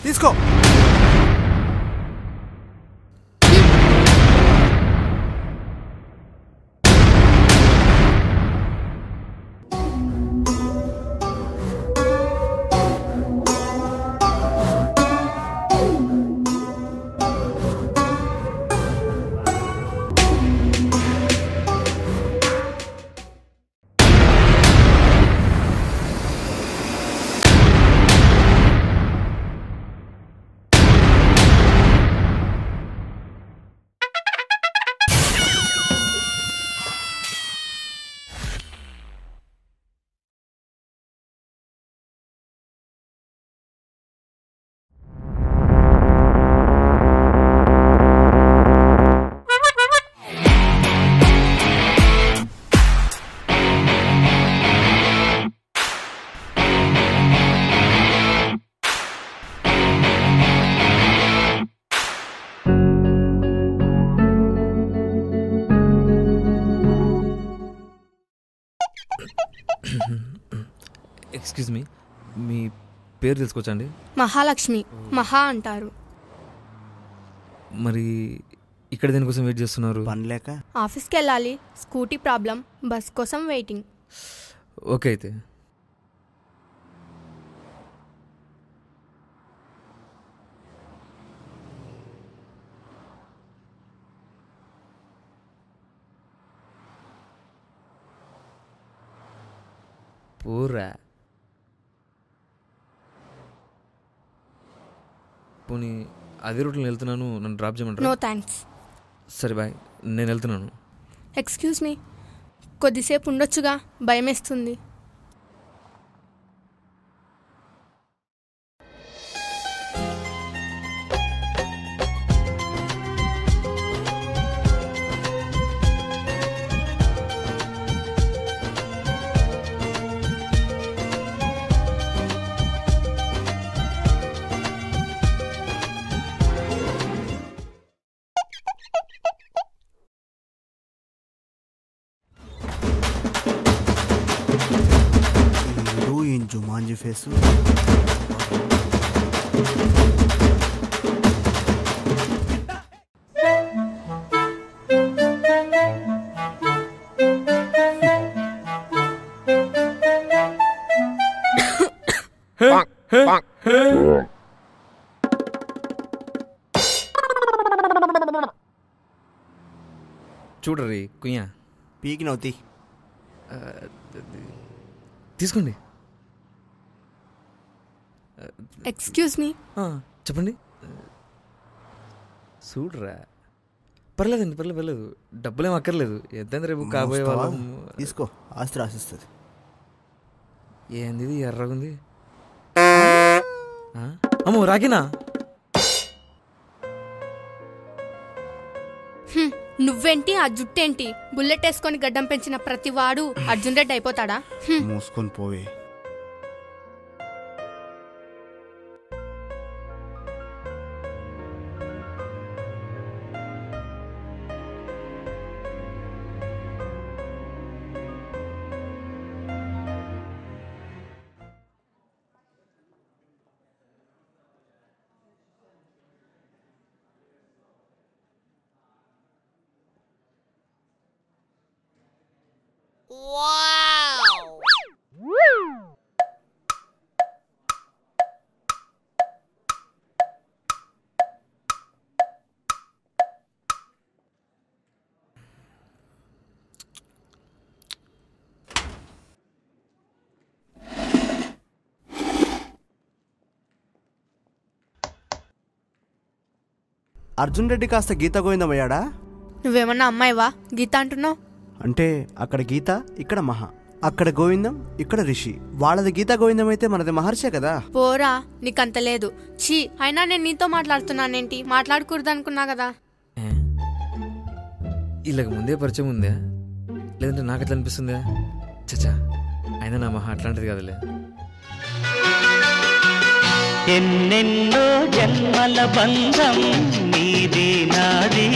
తీసుకో. Excuse me, మీ పేరు తెలుసుకోవచ్చండి? మహాలక్ష్మి. మహా అంటారు. మరి ఇక్కడ దేనికోసం వెయిట్ చేస్తున్నారు? పనిలేక. ఆఫీస్కి వెళ్ళాలి, స్కూటీ ప్రాబ్లం, బస్ కోసం వెయిటింగ్. ఓకే అయితే పూరా పోనీ అదే రూట్లో వెళ్తున్నాను, నన్ను డ్రాప్ చేయమంటారా? No thanks. సరే బాయ్, నేను వెళ్తున్నాను. ఎక్స్క్యూజ్ మీ, కొద్దిసేపు ఉండొచ్చుగా, భయమేస్తుంది. Jumanji face. చూడరీ కుయ్యా పీకి నవ్వుతీ తీసుకోండి. Excuse me. చెప్పండి. చూడరా, పర్లేదండి, పర్లేదు, డబ్బులేం అక్కర్లేదు. ఎంతైంది రేపు కాబోయే వాళ్ళం. తీసుకో, ఆస్తి రాసిస్తుంది. ఏంది ఇది ఎర్రగుంది? అమ్మో రాకినా? నువ్వేంటి, ఆ జుట్టేంటి? బుల్లెట్ వేసుకొని గడ్డం పెంచిన ప్రతివాడు అర్జున్ రెడ్డి అయిపోతాడా? మూసుకొని పోవే. అర్జున్ రెడ్డి కాస్త గీత గోవిందమయ్యాడా? నువ్వేమన్నా అమ్మాయివా గీత అంటున్నావు? అంటే అక్కడ గీత, ఇక్కడ మహా. అక్కడ గోవిందం, ఇక్కడ రిషి. వాళ్ళది గీత గోవిందం అయితే మనది మహర్షే కదా. పోరా, నీకంత లేదు. ఛీ, అయినా నేను నీతో మాట్లాడుతున్నానేంటి? మాట్లాడకూడదు అనుకున్నా కదా. ఇలాగ ముందే పరిచయం ఉందా, లేదంటే నాకు ఎట్లా అనిపిస్తుందా? చచ్చా, అయినా నా మహా అట్లాంటిది కదలే. ఎన్నెన్నో జన్మల బంధం నీది నాది,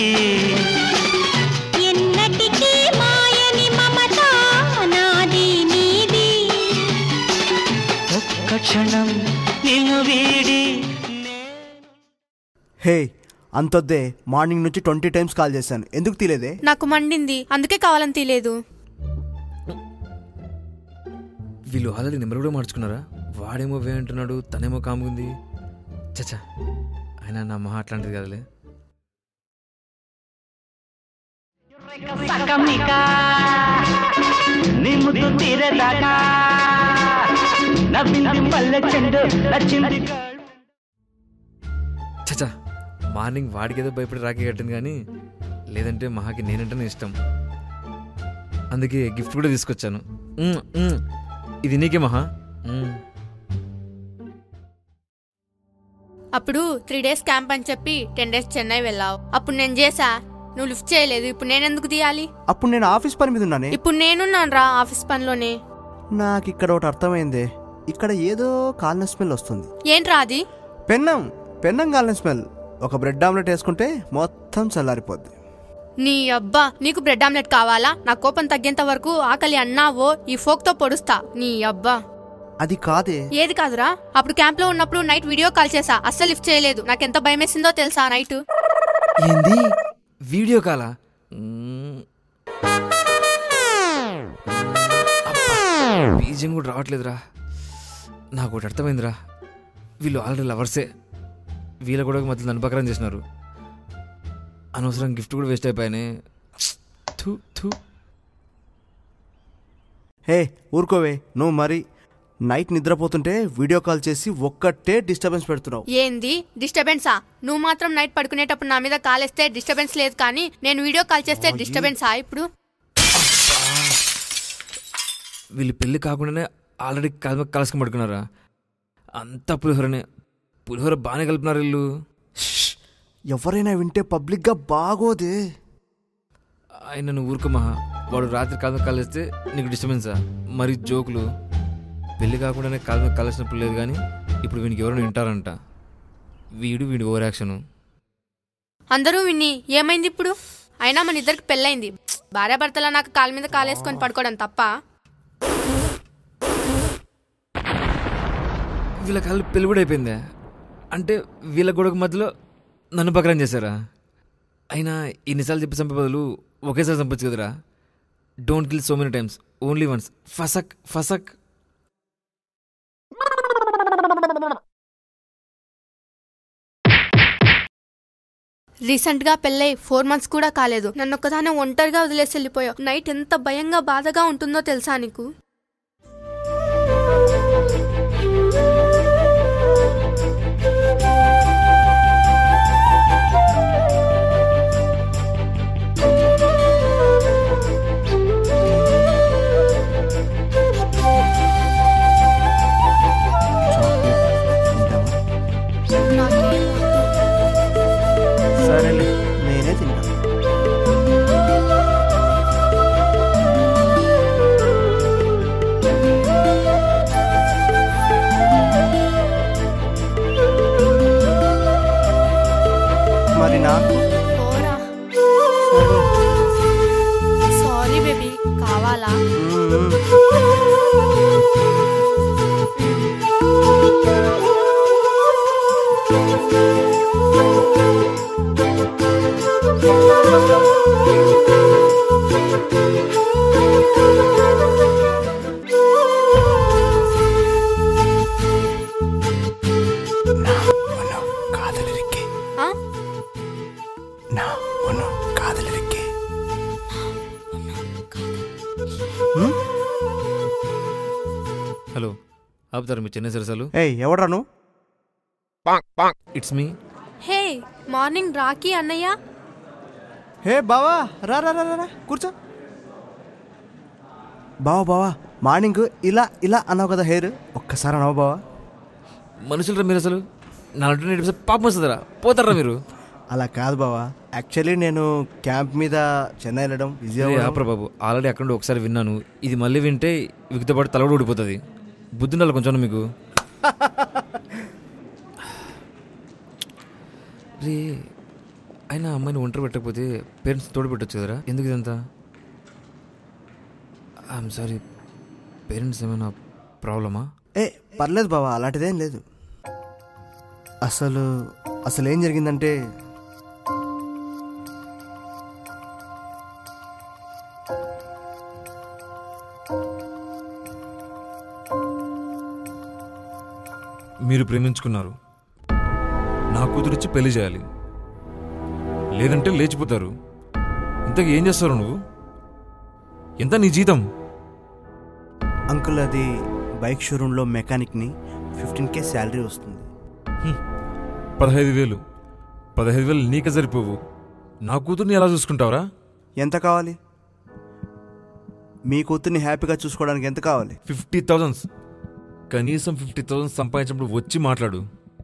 ఎన్నటికీ మాయని మమత నాది నీది. ఒక్క క్షణం నిన్ను వీడి హే అంతొద్దే, మార్నింగ్ నుంచి 20 times కాల్ చేశాను, ఎందుకు తీలేదే? నాకు మండింది, అందుకే కావాలని తీలేదు. వీళ్ళు ఆల్రెడీ నెంబర్ కూడా మార్చుకున్నారా? వాడేమో వే అంటున్నాడు, తనేమో కాముంది. చచ్చా, ఆయన నా మహా అట్లాంటిది కదలే. చచ్చా, మార్నింగ్ వాడికి ఏదో భయపడి రాఖీ కట్టింది, కానీ లేదంటే మహాకి నేనంటేనే ఇష్టం. అందుకే గిఫ్ట్ కూడా తీసుకొచ్చాను. ఇది నీకే మహా. అప్పుడు 3 days క్యాంప్ అని చెప్పి 10 days చెన్నై వెళ్ళావు. అప్పుడు నేను చేసా, నువ్వు లిఫ్ట్ చేయలేదు. ఇప్పుడు నేనెందుకు తీయాలి? అప్పుడు నేను ఆఫీస్ పని మీద ఉన్నానే. ఇప్పుడు నేనున్నాను రా ఆఫీస్ పనిలోనే. నాకు ఇక్కడ ఒకటి అర్థమైందే, ఇక్కడ ఏదో కాలిన స్మెల్ వస్తుంది. ఏంట్రా అది? పెన్నం కాలిన స్మెల్. ఒక బ్రెడ్ ఆమ్లెట్ వేసుకుంటే మొత్తం చల్లారిపోద్ది. నీ అబ్బా, నీకు బ్రెడ్ ఆమ్లెట్ కావాలా? నా కోపం తగ్గేంత వరకు ఆకలి అన్నావో ఈ ఫోక్ తో పొడుస్తా. నీ అబ్బా. అది కాదే. ఏది కాదురా? అప్పుడు క్యాంప్ లో ఉన్నప్పుడు నైట్ వీడియో కాల్ చేసా, అస్సలు లిఫ్ట్ చేయలేదు. నాకెంత భయం వేసిందో తెలుసా నైట్. ఏంది వీడియో కాలా? బీజింగ్ కూడా రావట్లేదురా. నాకు ఒకటి అర్థమైందిరా, వీళ్ళు ఆల్రెడీ లవర్సే. వీళ్ళ కూడా మధ్య నన్ను బకరం చేసినారు. అనవసరం గిఫ్ట్ కూడా వేస్ట్ అయిపోయానే. హే ఊరుకోవే, నువ్వు మరి నైట్ నిద్రపోతుంటే వీడియో కాల్ చేసి ఒక్కటే డిస్టర్బెన్స్ పెడుతున్నావు. ఏంది డిస్టర్బెన్సా? నువ్వు మాత్రం నైట్ పడుకునేటప్పుడు నా మీద కాలేస్తే డిస్టర్బెన్స్ లేదు, కానీ నేను వీడియో కాల్ చేస్తే డిస్టర్బెన్సా? ఇప్పుడు వీళ్ళు పెళ్లి కాకుండానే ఆల్రెడీ కలసుకుని పడుకున్నారా? అంతా పులిహోర బాగానే కలిపినారు వీళ్ళు. ఎవరైనా వింటే పబ్లిక్ గా బాగోదే. ఆయన నువ్వు ఊరుకోమా, వాడు రాత్రి కలిస్తే నీకు డిస్టర్బెన్సా? మరి జోకులు. పెళ్లి కాకుండానే కలిసినప్పుడు లేదు, కానీ ఇప్పుడు వీనికి ఎవరైనా వింటారంట. వీడి ఓవర్ యాక్షన్. అందరూ విని ఏమైంది ఇప్పుడు? అయినా మన ఇద్దరికి పెళ్ళైంది. భార్యాభర్తల నాకు కాలు మీద కాలేసుకొని పడుకోవడం తప్ప? వీళ్ళ కాళ్ళు పెళ్లి కూడా అయిపోయిందే అంటే వీళ్ళ గొడవకు మధ్యలో నన్ను బకరం చేశారా? అయినా ఇన్నిసార్లు చెప్పి చంపే బదులు ఒకేసారి చంపచ్చు కదరా. Don't kill so many times, only once. ఫసక్. రీసెంట్ గా పెళ్ళై 4 months కూడా కాలేదు. నన్ను ఒక్కదానే ఒంటరిగా వదిలేసి వెళ్ళిపోయావు. నైట్ ఎంత భయంగా బాధగా ఉంటుందో తెలుసా నీకు? సరేలే, నేనే తింటా. మరి నాకు సారీ బేబీ, కావాలా? హలో, ఆపుతారు మీ చిన్న సరసాలు? ఎవడ్రా నువ్వు? It's me. Hey morning Rakhi అన్నయ్య. హే బావా, రా రా రా రా కూర్చో. బావా మార్నింగ్ ఇలా అన్నావు కదా హెయిర్, ఒక్కసారి అన్నావు బావా. మనుషులరా మీరు అసలు. నా పాపం వస్తుందరా, పోతారా మీరు? అలా కాదు బావా, యాక్చువల్లీ నేను క్యాంప్ మీద చెన్నై వెళ్ళడం ఆపరా బాబు. ఆల్రెడీ అక్కడ ఒకసారి విన్నాను, ఇది మళ్ళీ వింటే వీటితో పాటు తలగడ ఊడిపోతుంది. బుద్ధి ఉండాలి కొంచెం మీకు. రే అయినా అమ్మాయిని ఒంటరి పెట్టకపోతే పేరెంట్స్ తోడు పెట్టచ్చు కదరా, ఎందుకు ఇదంతా? ఐఎమ్ సారీ, పేరెంట్స్ ఏమైనా ప్రాబ్లమా? పర్లేదు బావా, అలాంటిదేం లేదు. అసలు అసలు ఏం జరిగిందంటే మీరు ప్రేమించుకున్నారు, నా కూతురిచ్చి పెళ్లి చేయాలి, లేదంటే లేచిపోతారు. ఇంతకు ఏం చేస్తారు నువ్వు? ఎంత నీ జీతం? అంకుల్ అది బైక్ షోరూంలో మెకానిక్ని, 15K శాలరీ వస్తుంది. 15,000. 15,000 నీకే సరిపోవు. నా కూతుర్ని ఎలా చూసుకుంటావురా? ఎంత కావాలి? మీ కూతుర్ని హ్యాపీగా చూసుకోవడానికి ఎంత కావాలి? 50,000. కనీసం 50,000 సంపాదించినప్పుడు వచ్చి మాట్లాడు.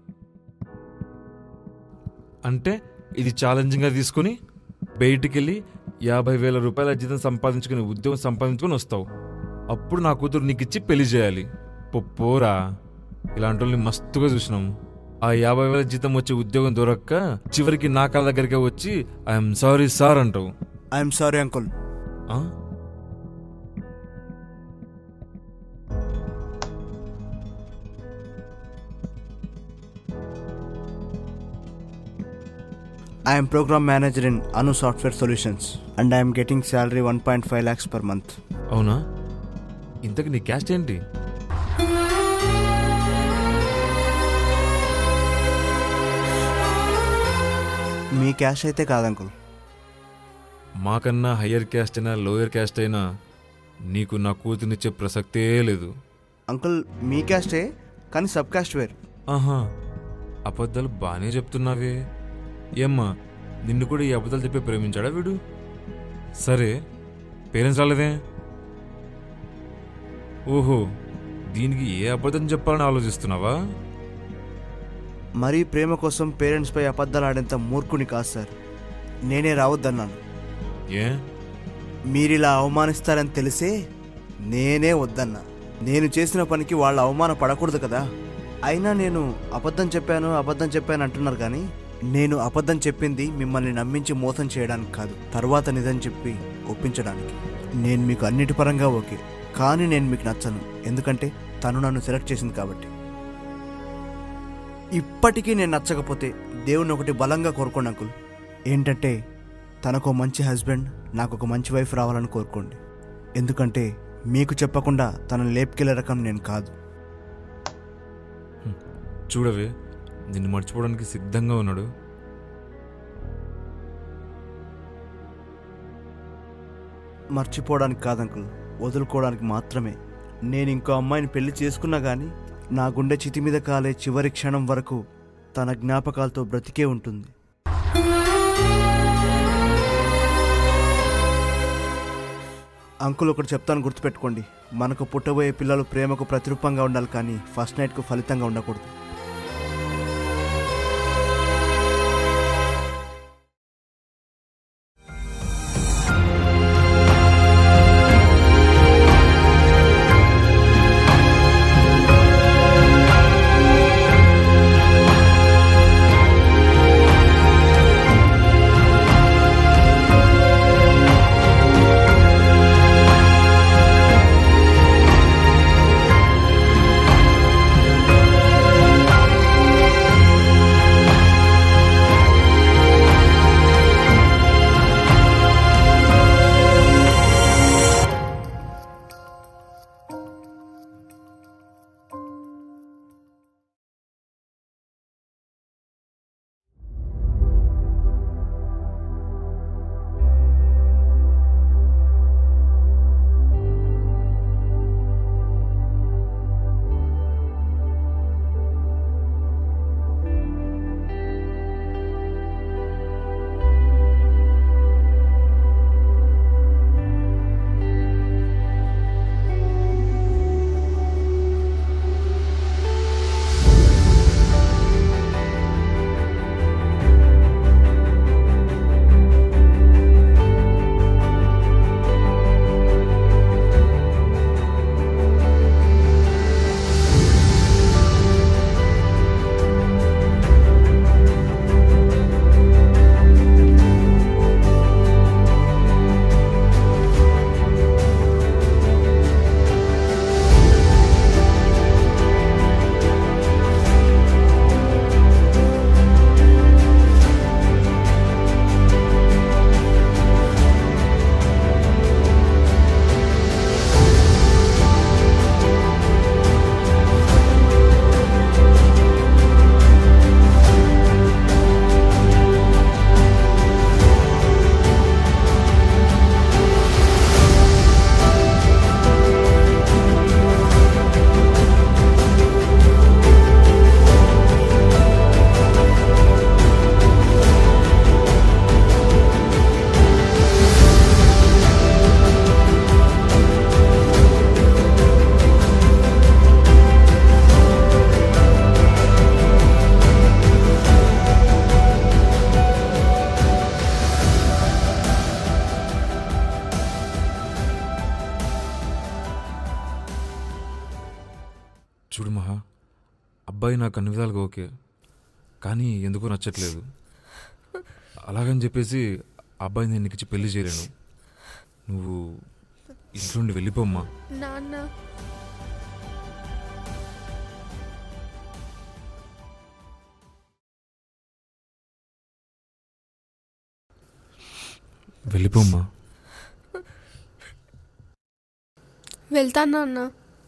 అంటే ఇది ఛాలెంజింగ్గా తీసుకుని బయటికి వెళ్ళి 50,000 రూపాయల జీతం సంపాదించుకుని ఉద్యోగం సంపాదించుకొని వస్తావు. అప్పుడు నా కూతురు నీకు ఇచ్చి పెళ్లి చేయాలి. పోరా, ఇలాంటి వాళ్ళని మస్తుగా చూసినాం. ఆ 50,000 జీతం వచ్చే ఉద్యోగం దొరక్క చివరికి నా కాళ్ళ దగ్గరికే వచ్చి ఐఎమ్ సారీ సార్ అంటావు. I'm sorry uncle. I am program manager in Anu Software Solutions and I am getting salary 1.5 lakhs per month. అవునా? ఇంతకు నీ క్యాస్ట్ ఏంటి? మీ క్యాస్ట్ అయితే కాదంకుల్. మాకన్నా హయ్యర్ క్యాస్ట్ అయినా లోయర్ క్యాస్ట్ అయినా నీకు నా కూతురునిచ్చే ప్రసక్తే లేదు. అంకుల్ మీ క్యాస్టే, కానీ సబ్ క్యాస్ట్ వేరు. ఆహా, అబద్ధాలు బాగానే చెప్తున్నావే. ఏమ్మా, నిన్ను కూడా ఈ అబద్ధాలు చెప్పి ప్రేమించాడా వీడు? సరే, పేరెంట్స్ రాలేదే? ఓహో, దీనికి ఏ అబద్ధం చెప్పాలని ఆలోచిస్తున్నావా? మరీ ప్రేమ కోసం పేరెంట్స్పై అబద్ధాలు ఆడేంత మూర్ఖుని కాదు సార్. నేనే రావద్దన్నాను. ఏ? మీరిలా అవమానిస్తారని తెలిసే నేనే వద్దన్నా. నేను చేసిన పనికి వాళ్ళు అవమానపడకూడదు కదా. అయినా నేను అబద్ధం చెప్పాను అంటున్నారు, కానీ నేను అబద్ధం చెప్పింది మిమ్మల్ని నమ్మించి మోసం చేయడానికి కాదు, తర్వాత నిజం చెప్పి ఒప్పించడానికి. నేను మీకు అన్నిటి పరంగా ఓకే, కానీ నేను మీకు నచ్చను. ఎందుకంటే తను నన్ను సెలెక్ట్ చేసింది కాబట్టి. ఇప్పటికీ నేను నచ్చకపోతే దేవుని ఒకటి బలంగా కోరుకోండి అంకుల్. ఏంటంటే తనకు మంచి హస్బెండ్, నాకు ఒక మంచి వైఫ్ రావాలని కోరుకోండి. ఎందుకంటే మీకు చెప్పకుండా తనను లేపుకెళ్ళే రకం నేను కాదు. చూడవే, నిన్ను మర్చిపోవడానికి సిద్ధంగా ఉన్నాడు. మర్చిపోవడానికి కాదంకుల్, వదులుకోవడానికి మాత్రమే. నేను ఇంకో అమ్మాయిని పెళ్లి చేసుకున్నా కానీ నా గుండె చితి మీద కాలే చివరి క్షణం వరకు తన జ్ఞాపకాలతో బ్రతికే ఉంటుంది. అంకుల్ ఒకటి చెప్తాను, గుర్తుపెట్టుకోండి. మనకు పుట్టబోయే పిల్లలు ప్రేమకు ప్రతిరూపంగా ఉండాలి, కానీ ఫస్ట్ నైట్కు ఫలితంగా ఉండకూడదు. అబ్బాయి నాకు అన్ని విధాలుగా ఓకే, కానీ ఎందుకో నచ్చట్లేదు. అలాగని చెప్పేసి అబ్బాయి నేను నీకు పెళ్లి చేయలేను. నువ్వు ఇంట్లో నుండి వెళ్ళిపోమ్మా. నాన్న వెళ్ళిపోమ్మా. వెళ్తాను నాన్న.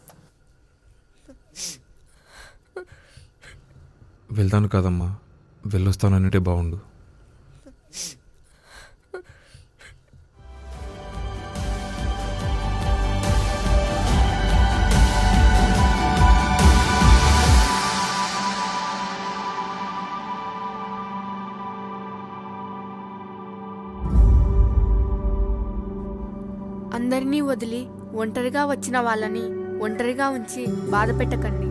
వెళ్తాను కాదమ్మా, వెళ్ళొస్తాను అన్నిటే బాగుండు. అందరినీ వదిలి ఒంటరిగా వచ్చిన వాళ్ళని ఒంటరిగా ఉంచి బాధ పెట్టకండి.